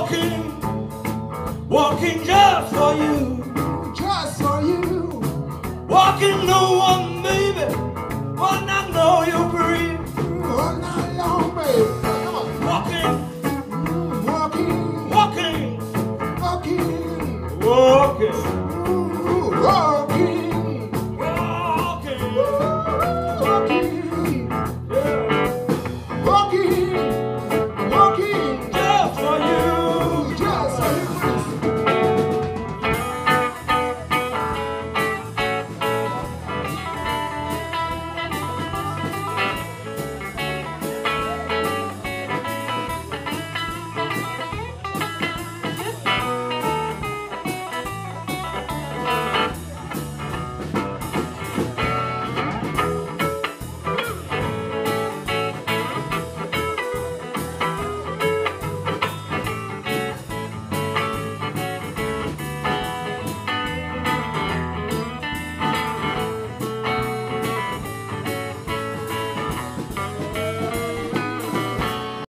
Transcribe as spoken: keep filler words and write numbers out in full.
walking, walking just for you, just for you. walking no one, baby, when I know you're free. All night long, baby.